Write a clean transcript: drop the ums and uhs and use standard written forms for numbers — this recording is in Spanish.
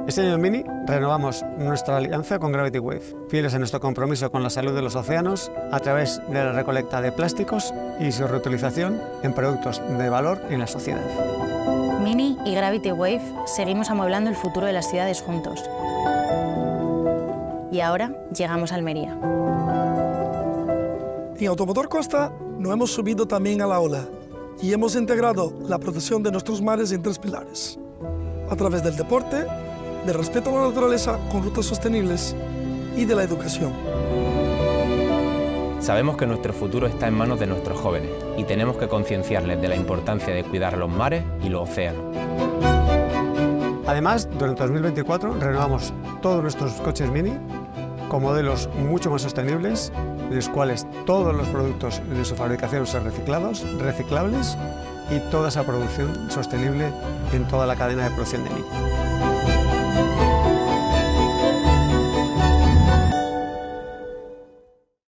Este año en Mini renovamos nuestra alianza con Gravity Wave, fieles a nuestro compromiso con la salud de los océanos a través de la recolecta de plásticos y su reutilización en productos de valor en la sociedad. Mini y Gravity Wave seguimos amueblando el futuro de las ciudades juntos. Y ahora llegamos a Almería. En Automotor Costa nos hemos subido también a la ola y hemos integrado la protección de nuestros mares en 3 pilares, a través del deporte, del respeto a la naturaleza con rutas sostenibles y de la educación. Sabemos que nuestro futuro está en manos de nuestros jóvenes y tenemos que concienciarles de la importancia de cuidar los mares y los océanos. Además, durante 2024 renovamos todos nuestros coches Mini con modelos mucho más sostenibles, en los cuales todos los productos de su fabricación son reciclables y toda esa producción sostenible en toda la cadena de producción de Mini.